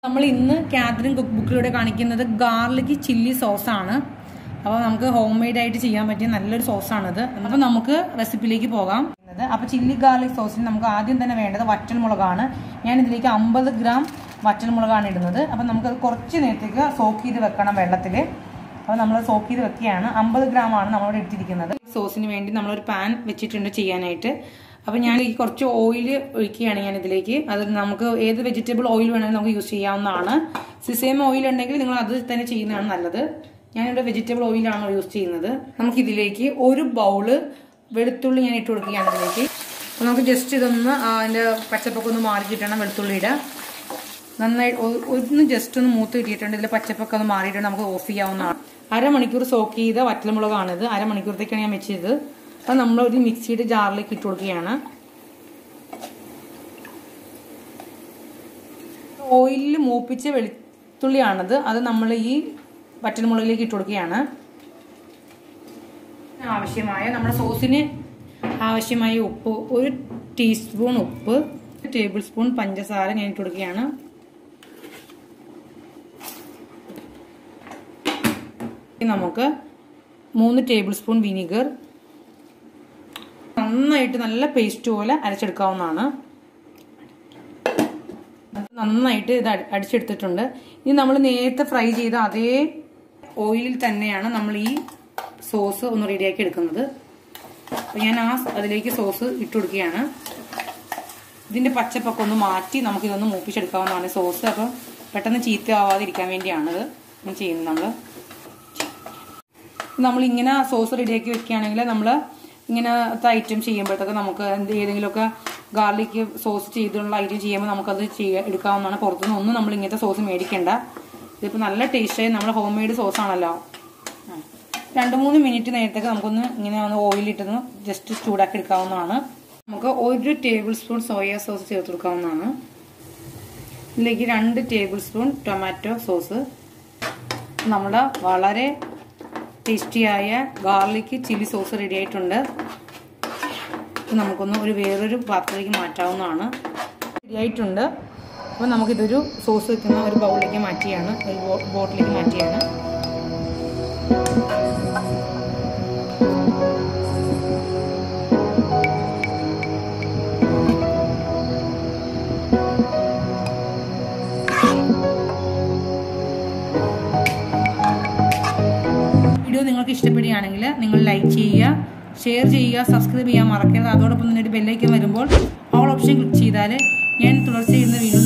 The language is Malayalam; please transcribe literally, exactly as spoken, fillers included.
നമ്മൾ ഇന്ന് കാതറിൻ കുക്ക് ബുക്കിലൂടെ കാണിക്കുന്നത് ഗാർലിക് ചില്ലി സോസാണ്. അപ്പോൾ നമുക്ക് ഹോം മെയ്ഡ് ആയിട്ട് ചെയ്യാൻ പറ്റിയ നല്ലൊരു സോസാണിത്. അപ്പോൾ നമുക്ക് റെസിപ്പിയിലേക്ക് പോകാം. അപ്പോൾ ചില്ലി ഗാർലിക് സോസിന് നമുക്ക് ആദ്യം തന്നെ വേണ്ടത് വറ്റൽമുളകാണ്. ഞാൻ ഇതിലേക്ക് അമ്പത് ഗ്രാം വറ്റൽമുളകാണ് ഇടുന്നത്. അപ്പോൾ നമുക്കത് കുറച്ച് നേരത്തേക്ക് സോക്ക് ചെയ്ത് വെക്കണം വെള്ളത്തിൽ. അപ്പോൾ നമ്മൾ സോക്ക് ചെയ്ത് വെക്കുകയാണ്. അമ്പത് ഗ്രാം ആണ് നമ്മളിവിടെ എടുത്തിരിക്കുന്നത്. സോസിന് വേണ്ടി നമ്മളൊരു പാൻ വെച്ചിട്ടുണ്ട് ചെയ്യാനായിട്ട്. അപ്പോൾ ഞാൻ ഈ കുറച്ച് ഓയിൽ ഒഴിക്കുകയാണ് ഞാൻ ഇതിലേക്ക്. അത് നമുക്ക് ഏത് വെജിറ്റബിൾ ഓയിൽ വേണമെങ്കിലും നമുക്ക് യൂസ് ചെയ്യാവുന്നതാണ്. സിസേം ഓയിൽ ഉണ്ടെങ്കിൽ നിങ്ങൾ അത് തന്നെ ചെയ്യുന്നതാണ് നല്ലത്. ഞാനിവിടെ വെജിറ്റബിൾ ഓയിലാണ് യൂസ് ചെയ്യുന്നത്. നമുക്കിതിലേക്ക് ഒരു ബൗള് വെളുത്തുള്ളി ഞാൻ ഇട്ട് കൊടുക്കുകയാണ് ഇതിലേക്ക്. അപ്പോൾ നമുക്ക് ജസ്റ്റ് ഇതൊന്ന് അതിൻ്റെ പച്ചപ്പൊക്കെ ഒന്ന് മാറി കിട്ടണം. വെളുത്തുള്ളിയുടെ നന്നായി ഒന്ന് ജസ്റ്റ് ഒന്ന് മൂത്ത് കിട്ടിയിട്ടുണ്ട്. ഇതിൽ പച്ചപ്പൊക്കെ ഒന്ന് മാറിയിട്ടുണ്ട്. നമുക്ക് ഓഫ് ചെയ്യാവുന്നതാണ്. അരമണിക്കൂർ സോക്ക് ചെയ്ത വറ്റൽമുളകാണിത്. അരമണിക്കൂറത്തേക്കാണ് ഞാൻ വെച്ചത്. അപ്പം നമ്മൾ ഒരു മിക്സിയുടെ ജാറിലേക്ക് ഇട്ട് കൊടുക്കുകയാണ്. ഓയിലിൽ മൂപ്പിച്ച വെളുത്തുള്ളിയാണത്. അത് നമ്മൾ ഈ വറ്റൽമുളകിലേക്ക് ഇട്ട് കൊടുക്കുകയാണ്. ആവശ്യമായ നമ്മുടെ സോസിന് ആവശ്യമായ ഉപ്പ്, ഒരു ടീസ്പൂൺ ഉപ്പ്, ഒരു ടേബിൾ സ്പൂൺ പഞ്ചസാര ഞാൻ ഇട്ട് കൊടുക്കുകയാണ്. നമുക്ക് മൂന്ന് ടേബിൾ സ്പൂൺ വിനീഗർ. നന്നായിട്ട് നല്ല പേസ്റ്റ് പോലെ അരച്ചെടുക്കാവുന്നതാണ്. നന്നായിട്ട് ഇത് അടിച്ചെടുത്തിട്ടുണ്ട്. ഇനി നമ്മൾ നേരത്തെ ഫ്രൈ ചെയ്ത അതേ ഓയിലിൽ തന്നെയാണ് നമ്മൾ ഈ സോസ് ഒന്ന് റെഡിയാക്കി എടുക്കുന്നത്. അപ്പോൾ ഞാൻ ആ അതിലേക്ക് സോസ് ഇട്ട് കൊടുക്കുകയാണ്. ഇതിൻ്റെ പച്ചപ്പൊക്കെ ഒന്ന് മാറ്റി നമുക്കിതൊന്ന് മൂപ്പിച്ചെടുക്കാവുന്നതാണ് സോസ്. അപ്പോൾ പെട്ടെന്ന് ചീത്ത ആവാതിരിക്കാൻ വേണ്ടിയാണിത് ചെയ്യുന്നത്. നമ്മൾ നമ്മളിങ്ങനെ സോസ് റെഡിയാക്കി വെക്കുകയാണെങ്കിൽ നമ്മൾ ഇങ്ങനത്തെ ഐറ്റം ചെയ്യുമ്പോഴത്തേക്ക് നമുക്ക് എന്ത് ഏതെങ്കിലുമൊക്കെ ഗാർലിക് സോസ് ചെയ്തുള്ള ഐറ്റം ചെയ്യുമ്പോൾ നമുക്കത് ചെയ്യാൻ എടുക്കാവുന്നതാണ്. പുറത്തുനിന്ന് ഒന്നും നമ്മൾ ഇങ്ങനത്തെ സോസ് മേടിക്കേണ്ട. ഇതിപ്പോൾ നല്ല ടേസ്റ്റായി നമ്മൾ ഹോം മെയ്ഡ് സോസാണല്ലോ. രണ്ട് മൂന്ന് മിനിറ്റ് നേരത്തേക്ക് നമുക്കൊന്ന് ഇങ്ങനെ ഒന്ന് ഓയിലിട്ടൊന്ന് ജസ്റ്റ് ചൂടാക്കി എടുക്കാവുന്നതാണ്. നമുക്ക് ഒരു ടേബിൾ സ്പൂൺ സോയ സോസ് ചേർത്ത് കൊടുക്കാവുന്നതാണ്. ഇതിലേക്ക് രണ്ട് ടേബിൾ സ്പൂൺ ടൊമാറ്റോ സോസ്. നമ്മുടെ വളരെ ടേസ്റ്റിയായ ഗാർലിക് ചില്ലി സോസ് റെഡി ആയിട്ടുണ്ട്. നമുക്കൊന്ന് ഒരു വേറൊരു പാത്രത്തിലേക്ക് മാറ്റാവുന്നതാണ്. റെഡി ആയിട്ടുണ്ട്. അപ്പോൾ നമുക്കിതൊരു സോസ് വെക്കുന്ന ഒരു ബൗളിലേക്ക് മാറ്റിയാണ്, ഒരു ബോട്ടിലേക്ക് മാറ്റിയാണ്. വീഡിയോ നിങ്ങൾക്ക് ഇഷ്ടപ്പെടുകയാണെങ്കിൽ നിങ്ങൾ ലൈക്ക് ചെയ്യുക, ഷെയർ ചെയ്യുക, സബ്സ്ക്രൈബ് ചെയ്യാൻ മറക്കരുത്. അതോടൊപ്പം തന്നെ ഒരു ബെല്ലൈക്കൻ വരുമ്പോൾ ഓൾ ഓപ്ഷൻ ക്ലിക്ക് ചെയ്താൽ ഞാൻ തുടർച്ച ചെയ്യുന്ന വീഡിയോ